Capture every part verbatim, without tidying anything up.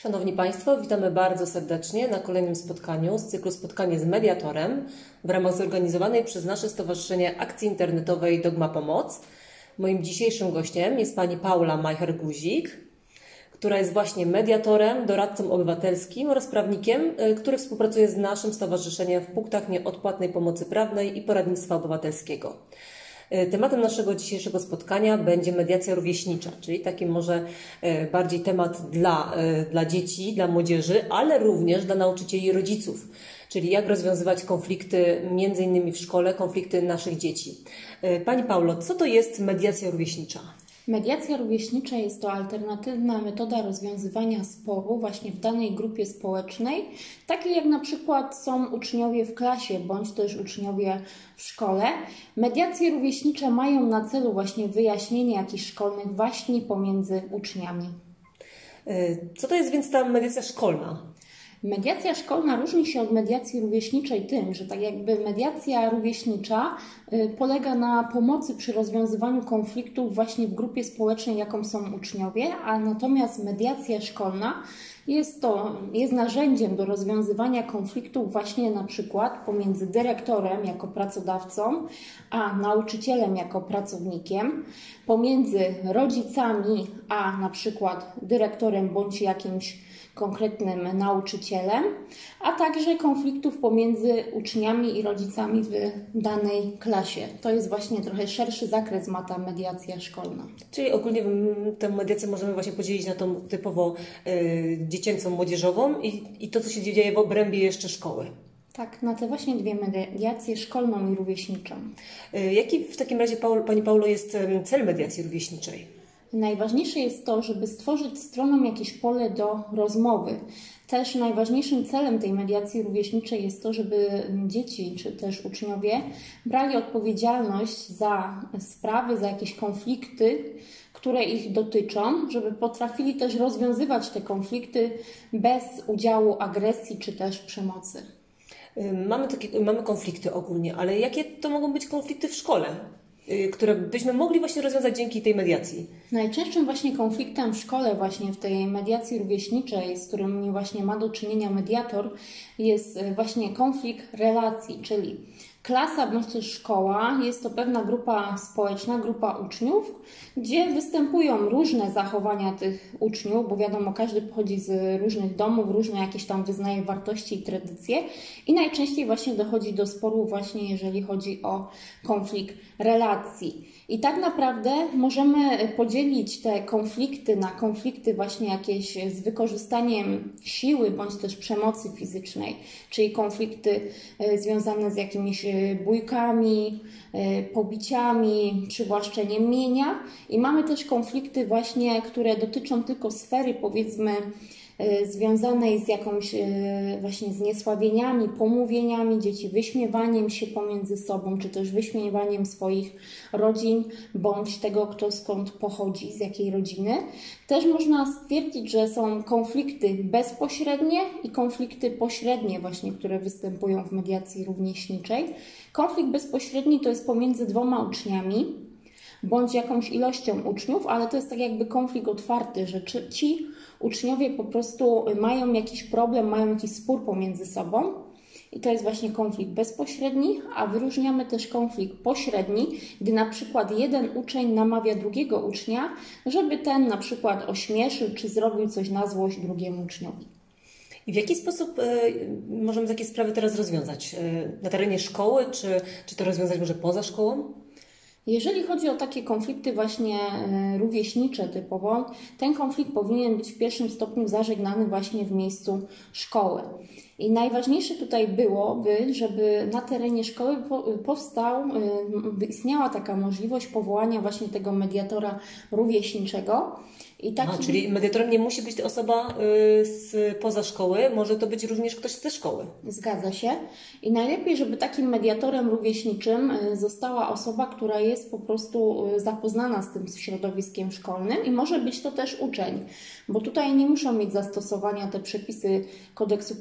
Szanowni Państwo, witamy bardzo serdecznie na kolejnym spotkaniu z cyklu Spotkanie z mediatorem w ramach zorganizowanej przez nasze Stowarzyszenie Akcji Internetowej Dogma Pomoc. Moim dzisiejszym gościem jest pani Paula Majcher-Guzik, która jest właśnie mediatorem, doradcą obywatelskim oraz prawnikiem, który współpracuje z naszym stowarzyszeniem w punktach nieodpłatnej pomocy prawnej i poradnictwa obywatelskiego. Tematem naszego dzisiejszego spotkania będzie mediacja rówieśnicza, czyli taki może bardziej temat dla, dla dzieci, dla młodzieży, ale również dla nauczycieli i rodziców, czyli jak rozwiązywać konflikty między innymi w szkole, konflikty naszych dzieci. Pani Paulo, co to jest mediacja rówieśnicza? Mediacja rówieśnicza jest to alternatywna metoda rozwiązywania sporu właśnie w danej grupie społecznej, takiej jak na przykład są uczniowie w klasie bądź też uczniowie w szkole. Mediacje rówieśnicze mają na celu właśnie wyjaśnienie jakichś szkolnych waśni pomiędzy uczniami. Co to jest więc ta mediacja szkolna? Mediacja szkolna różni się od mediacji rówieśniczej tym, że tak jakby mediacja rówieśnicza polega na pomocy przy rozwiązywaniu konfliktów właśnie w grupie społecznej, jaką są uczniowie, a natomiast mediacja szkolna jest to, jest narzędziem do rozwiązywania konfliktów właśnie na przykład pomiędzy dyrektorem jako pracodawcą, a nauczycielem jako pracownikiem, pomiędzy rodzicami, a na przykład dyrektorem bądź jakimś konkretnym nauczycielem, a także konfliktów pomiędzy uczniami i rodzicami w danej klasie. To jest właśnie trochę szerszy zakres ma ta mediacja szkolna. Czyli ogólnie tę mediację możemy właśnie podzielić na tą typowo y, dziecięcą, młodzieżową i, i to, co się dzieje w obrębie jeszcze szkoły. Tak, na te właśnie dwie mediacje, szkolną i rówieśniczą. Y, jaki w takim razie, Paul, Pani Paulo, jest cel mediacji rówieśniczej? Najważniejsze jest to, żeby stworzyć stronom jakieś pole do rozmowy. Też najważniejszym celem tej mediacji rówieśniczej jest to, żeby dzieci czy też uczniowie brali odpowiedzialność za sprawy, za jakieś konflikty, które ich dotyczą, żeby potrafili też rozwiązywać te konflikty bez udziału agresji czy też przemocy. Mamy, takie, mamy konflikty ogólnie, ale jakie to mogą być konflikty w szkole, które byśmy mogli właśnie rozwiązać dzięki tej mediacji? Najczęstszym właśnie konfliktem w szkole, właśnie w tej mediacji rówieśniczej, z którym właśnie ma do czynienia mediator, jest właśnie konflikt relacji, czyli klasa bądź też szkoła jest to pewna grupa społeczna, grupa uczniów, gdzie występują różne zachowania tych uczniów, bo wiadomo, każdy pochodzi z różnych domów, różne jakieś tam wyznaje wartości i tradycje i najczęściej właśnie dochodzi do sporu właśnie jeżeli chodzi o konflikt relacji. I tak naprawdę możemy podzielić te konflikty na konflikty właśnie jakieś z wykorzystaniem siły bądź też przemocy fizycznej, czyli konflikty związane z jakimiś bójkami, pobiciami, przywłaszczeniem mienia. I mamy też konflikty właśnie, które dotyczą tylko sfery, powiedzmy, związanej z jakąś właśnie zniesławieniami, pomówieniami dzieci, wyśmiewaniem się pomiędzy sobą, czy też wyśmiewaniem swoich rodzin, bądź tego, kto skąd pochodzi, z jakiej rodziny. Też można stwierdzić, że są konflikty bezpośrednie i konflikty pośrednie właśnie, które występują w mediacji rówieśniczej. Konflikt bezpośredni to jest pomiędzy dwoma uczniami, bądź jakąś ilością uczniów, ale to jest tak jakby konflikt otwarty, że ci uczniowie po prostu mają jakiś problem, mają jakiś spór pomiędzy sobą i to jest właśnie konflikt bezpośredni, a wyróżniamy też konflikt pośredni, gdy na przykład jeden uczeń namawia drugiego ucznia, żeby ten na przykład ośmieszył czy zrobił coś na złość drugiemu uczniowi. I w jaki sposób y, możemy takie sprawy teraz rozwiązać? Y, na terenie szkoły, czy, czy to rozwiązać może poza szkołą? Jeżeli chodzi o takie konflikty właśnie rówieśnicze typowo, ten konflikt powinien być w pierwszym stopniu zażegnany właśnie w miejscu szkoły. I najważniejsze tutaj byłoby, żeby na terenie szkoły powstał, by istniała taka możliwość powołania właśnie tego mediatora rówieśniczego. I taki... A, czyli mediatorem nie musi być osoba y, z poza szkoły, może to być również ktoś ze szkoły. Zgadza się. I najlepiej, żeby takim mediatorem rówieśniczym została osoba, która jest po prostu zapoznana z tym środowiskiem szkolnym i może być to też uczeń, bo tutaj nie muszą mieć zastosowania te przepisy kodeksu postępowania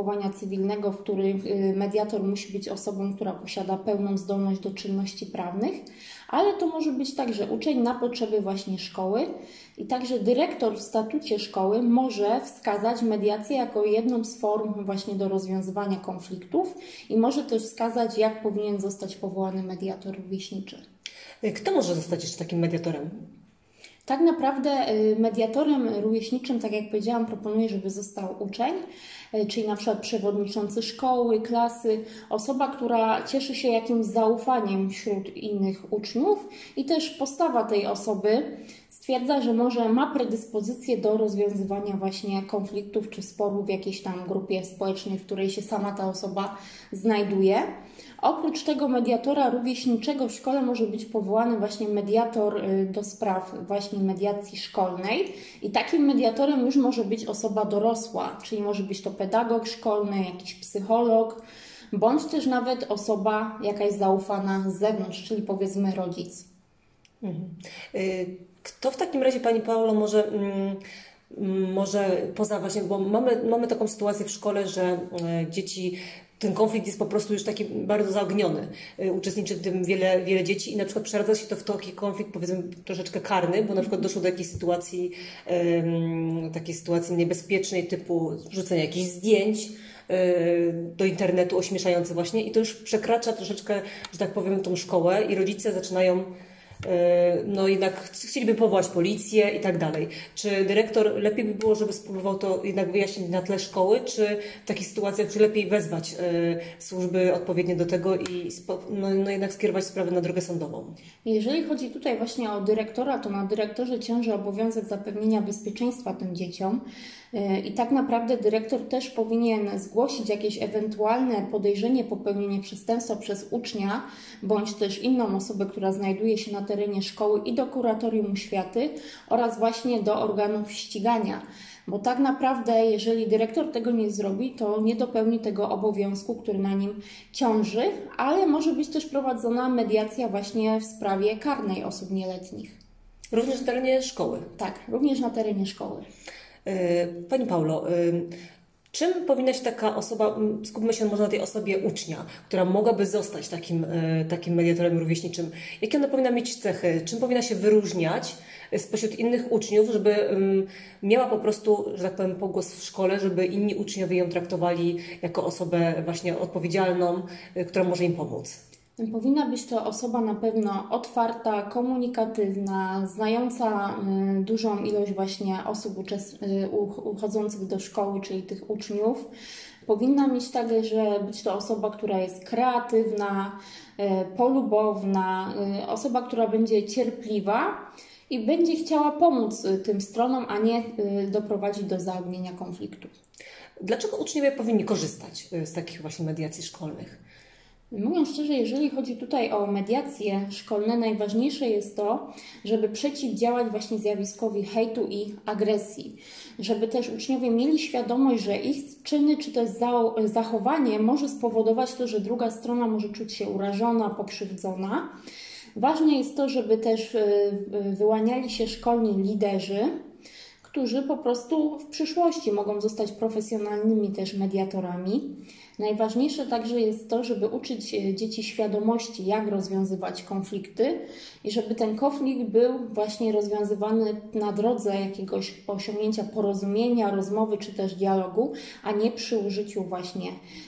postępowania cywilnego, w którym mediator musi być osobą, która posiada pełną zdolność do czynności prawnych, ale to może być także uczeń na potrzeby właśnie szkoły i także dyrektor w statucie szkoły może wskazać mediację jako jedną z form właśnie do rozwiązywania konfliktów i może też wskazać, jak powinien zostać powołany mediator rówieśniczy. Kto może zostać jeszcze takim mediatorem? Tak naprawdę mediatorem rówieśniczym, tak jak powiedziałam, proponuję, żeby został uczeń, czyli na przykład przewodniczący szkoły, klasy, osoba, która cieszy się jakimś zaufaniem wśród innych uczniów i też postawa tej osoby stwierdza, że może ma predyspozycję do rozwiązywania właśnie konfliktów czy sporów w jakiejś tam grupie społecznej, w której się sama ta osoba znajduje. Oprócz tego mediatora rówieśniczego w szkole może być powołany właśnie mediator do spraw właśnie mediacji szkolnej i takim mediatorem już może być osoba dorosła, czyli może być to pedagog szkolny, jakiś psycholog, bądź też nawet osoba jakaś zaufana z zewnątrz, czyli powiedzmy rodzic. Mhm. Kto w takim razie, Pani Paulo, może... Mm... Może poza właśnie, bo mamy, mamy taką sytuację w szkole, że dzieci, ten konflikt jest po prostu już taki bardzo zaogniony. Uczestniczy w tym wiele, wiele dzieci i na przykład przeradza się to w taki konflikt, powiedzmy, troszeczkę karny, bo na przykład doszło do jakiejś sytuacji, um, takiej sytuacji niebezpiecznej typu rzucenia jakichś zdjęć do internetu ośmieszające właśnie i to już przekracza troszeczkę, że tak powiem, tą szkołę i rodzice zaczynają no jednak chcieliby powołać policję i tak dalej. Czy dyrektor lepiej by było, żeby spróbował to jednak wyjaśnić na tle szkoły, czy w takich sytuacjach czy lepiej wezwać y, służby odpowiednie do tego i spo, no, no jednak skierować sprawę na drogę sądową? Jeżeli chodzi tutaj właśnie o dyrektora, to na dyrektorze ciąży obowiązek zapewnienia bezpieczeństwa tym dzieciom. I tak naprawdę dyrektor też powinien zgłosić jakieś ewentualne podejrzenie popełnienia przestępstwa przez ucznia bądź też inną osobę, która znajduje się na terenie szkoły i do kuratorium oświaty oraz właśnie do organów ścigania. Bo tak naprawdę, jeżeli dyrektor tego nie zrobi, to nie dopełni tego obowiązku, który na nim ciąży, ale może być też prowadzona mediacja właśnie w sprawie karnej osób nieletnich. Również na terenie szkoły? Tak, również na terenie szkoły. Pani Paulo, czym powinna się taka osoba, skupmy się może na tej osobie ucznia, która mogłaby zostać takim, takim mediatorem rówieśniczym, jakie ona powinna mieć cechy, czym powinna się wyróżniać spośród innych uczniów, żeby miała po prostu, że tak powiem, pogłos w szkole, żeby inni uczniowie ją traktowali jako osobę właśnie odpowiedzialną, która może im pomóc? Powinna być to osoba na pewno otwarta, komunikatywna, znająca y, dużą ilość właśnie osób y, uchodzących do szkoły, czyli tych uczniów. Powinna mieć także być to osoba, która jest kreatywna, y, polubowna, y, osoba, która będzie cierpliwa i będzie chciała pomóc y, tym stronom, a nie y, doprowadzić do zaognienia konfliktu. Dlaczego uczniowie powinni korzystać z takich właśnie mediacji szkolnych? Mówiąc szczerze, jeżeli chodzi tutaj o mediacje szkolne, najważniejsze jest to, żeby przeciwdziałać właśnie zjawiskowi hejtu i agresji. Żeby też uczniowie mieli świadomość, że ich czyny czy też zachowanie może spowodować to, że druga strona może czuć się urażona, pokrzywdzona. Ważne jest to, żeby też wyłaniali się szkolni liderzy, którzy po prostu w przyszłości mogą zostać profesjonalnymi też mediatorami. Najważniejsze także jest to, żeby uczyć dzieci świadomości, jak rozwiązywać konflikty i żeby ten konflikt był właśnie rozwiązywany na drodze jakiegoś osiągnięcia porozumienia, rozmowy czy też dialogu, a nie przy użyciu właśnie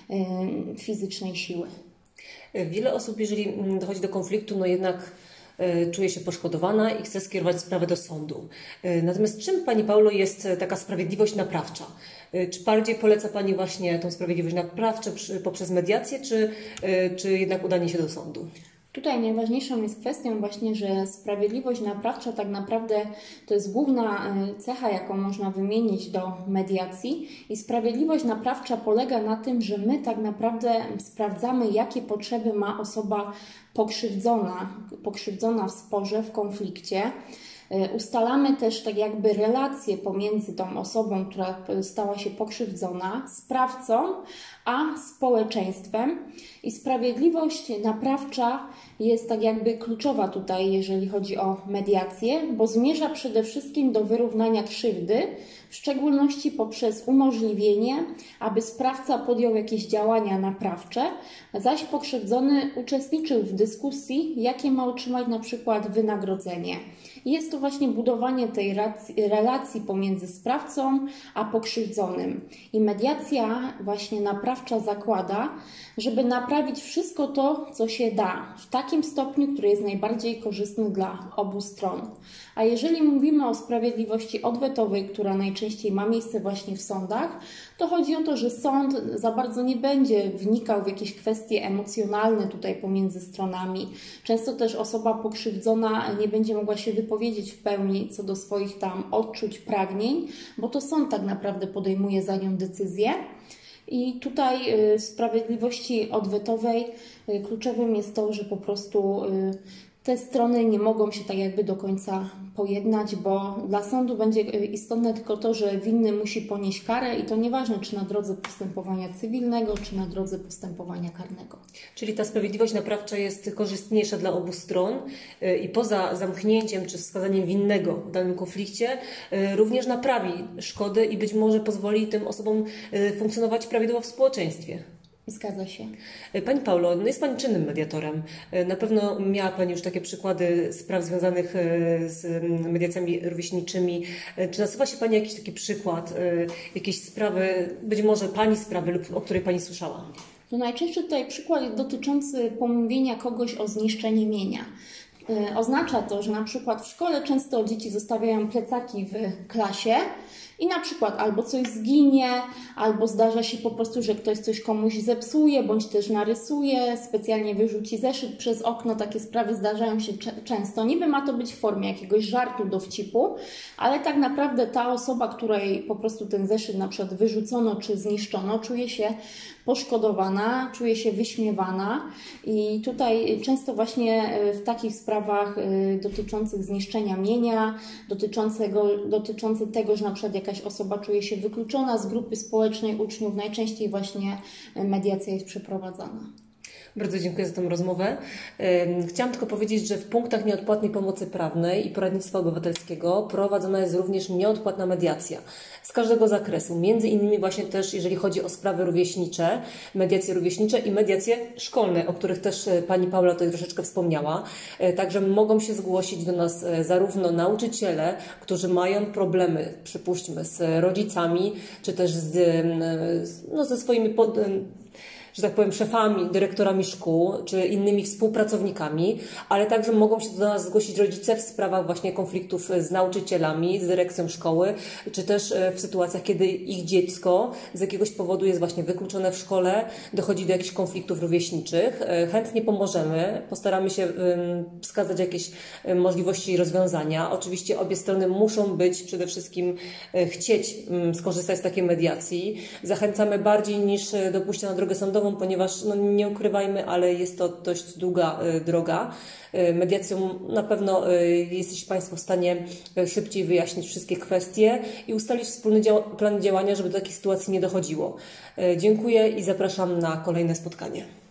y, fizycznej siły. Wiele osób, jeżeli dochodzi do konfliktu, no jednak czuje się poszkodowana i chce skierować sprawę do sądu. Natomiast czym Pani Paulo jest taka sprawiedliwość naprawcza? Czy bardziej poleca Pani właśnie tą sprawiedliwość naprawczą poprzez mediację, czy, czy jednak udanie się do sądu? Tutaj najważniejszą jest kwestią właśnie, że sprawiedliwość naprawcza tak naprawdę to jest główna cecha, jaką można wymienić do mediacji i sprawiedliwość naprawcza polega na tym, że my tak naprawdę sprawdzamy, jakie potrzeby ma osoba pokrzywdzona, pokrzywdzona w sporze, w konflikcie. Ustalamy też tak jakby relacje pomiędzy tą osobą, która stała się pokrzywdzona, sprawcą, a społeczeństwem. I sprawiedliwość naprawcza jest tak jakby kluczowa tutaj, jeżeli chodzi o mediację, bo zmierza przede wszystkim do wyrównania krzywdy, w szczególności poprzez umożliwienie, aby sprawca podjął jakieś działania naprawcze, zaś pokrzywdzony uczestniczył w dyskusji, jakie ma otrzymać na przykład wynagrodzenie. Jest to właśnie budowanie tej relacji pomiędzy sprawcą a pokrzywdzonym. I mediacja właśnie naprawcza zakłada, żeby naprawić wszystko to, co się da, w takim stopniu, który jest najbardziej korzystny dla obu stron. A jeżeli mówimy o sprawiedliwości odwetowej, która najczęściej ma miejsce właśnie w sądach, to chodzi o to, że sąd za bardzo nie będzie wnikał w jakieś kwestie emocjonalne tutaj pomiędzy stronami. Często też osoba pokrzywdzona nie będzie mogła się wypowiedzieć w pełni co do swoich tam odczuć, pragnień, bo to sąd tak naprawdę podejmuje za nią decyzję. I tutaj w sprawiedliwości odwetowej kluczowym jest to, że po prostu te strony nie mogą się tak jakby do końca pojednać, bo dla sądu będzie istotne tylko to, że winny musi ponieść karę i to nieważne, czy na drodze postępowania cywilnego, czy na drodze postępowania karnego. Czyli ta sprawiedliwość naprawcza jest korzystniejsza dla obu stron i poza zamknięciem czy wskazaniem winnego w danym konflikcie również naprawi szkodę i być może pozwoli tym osobom funkcjonować prawidłowo w społeczeństwie. Zgadza się. Pani Paulo, no jest Pani czynnym mediatorem. Na pewno miała Pani już takie przykłady spraw związanych z mediacjami rówieśniczymi. Czy nasuwa się Pani jakiś taki przykład, jakieś sprawy, być może Pani sprawy, lub o której Pani słyszała? No najczęstszy tutaj przykład jest dotyczący pomówienia kogoś o zniszczenie mienia. Oznacza to, że na przykład w szkole często dzieci zostawiają plecaki w klasie i na przykład albo coś zginie, albo zdarza się po prostu, że ktoś coś komuś zepsuje, bądź też narysuje, specjalnie wyrzuci zeszyt przez okno. Takie sprawy zdarzają się często. Niby ma to być w formie jakiegoś żartu, dowcipu, ale tak naprawdę ta osoba, której po prostu ten zeszyt na przykład wyrzucono czy zniszczono, czuje się poszkodowana, czuje się wyśmiewana i tutaj często właśnie w takich sprawach dotyczących zniszczenia mienia, dotyczącego, dotyczących tego, że na przykład jakaś osoba czuje się wykluczona z grupy społecznej uczniów, najczęściej właśnie mediacja jest przeprowadzana. Bardzo dziękuję za tę rozmowę. Chciałam tylko powiedzieć, że w punktach nieodpłatnej pomocy prawnej i poradnictwa obywatelskiego prowadzona jest również nieodpłatna mediacja z każdego zakresu. Między innymi właśnie też, jeżeli chodzi o sprawy rówieśnicze, mediacje rówieśnicze i mediacje szkolne, o których też Pani Paula tutaj troszeczkę wspomniała. Także mogą się zgłosić do nas zarówno nauczyciele, którzy mają problemy, przypuśćmy, z rodzicami, czy też z, no, ze swoimi pod, że tak powiem, szefami, dyrektorami szkół, czy innymi współpracownikami, ale także mogą się do nas zgłosić rodzice w sprawach właśnie konfliktów z nauczycielami, z dyrekcją szkoły, czy też w sytuacjach, kiedy ich dziecko z jakiegoś powodu jest właśnie wykluczone w szkole, dochodzi do jakichś konfliktów rówieśniczych. Chętnie pomożemy, postaramy się wskazać jakieś możliwości rozwiązania. Oczywiście obie strony muszą być przede wszystkim chcieć skorzystać z takiej mediacji. Zachęcamy bardziej niż do pójścia na drogę sądową, ponieważ no, nie ukrywajmy, ale jest to dość długa y, droga. Y, mediacją na y, jesteście Państwo w stanie szybciej wyjaśnić wszystkie kwestie i ustalić wspólny dział plan działania, żeby do takiej sytuacji nie dochodziło. Y, dziękuję i zapraszam na kolejne spotkanie.